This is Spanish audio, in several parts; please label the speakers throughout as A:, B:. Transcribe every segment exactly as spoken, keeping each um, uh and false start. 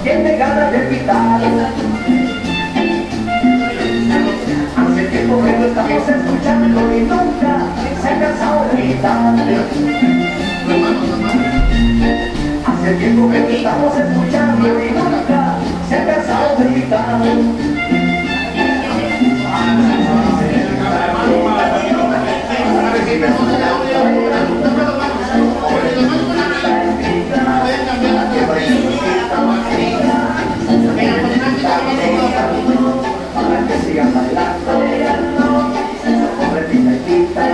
A: tiene ganas de pitar. Hace tiempo que lo estamos escuchando y nunca se ha cansado de gritar. Hace tiempo que lo estamos escuchando y nunca se ha cansado de gritar. Para que sigan bailando, pobre picadita,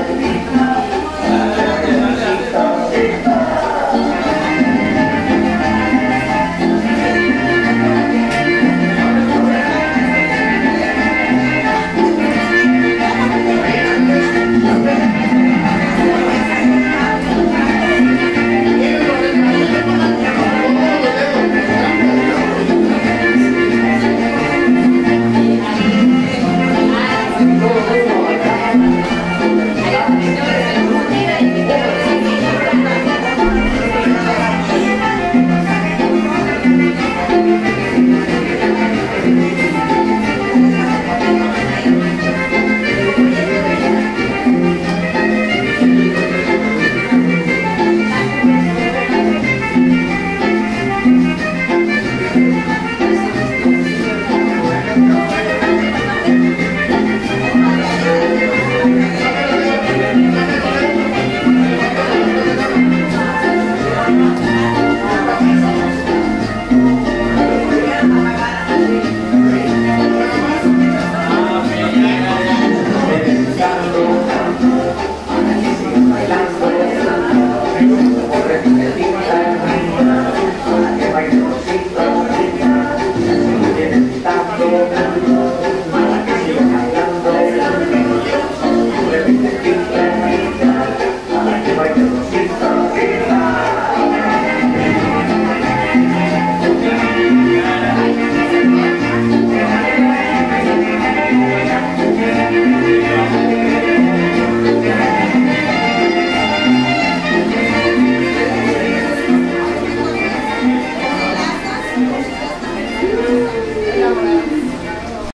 A: para que